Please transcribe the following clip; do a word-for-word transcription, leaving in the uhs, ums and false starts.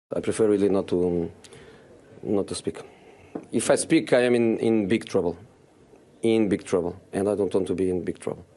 I prefer really not to um, not to speak. If I speak, I am in, in big trouble. In big trouble. And I don't want to be in big trouble.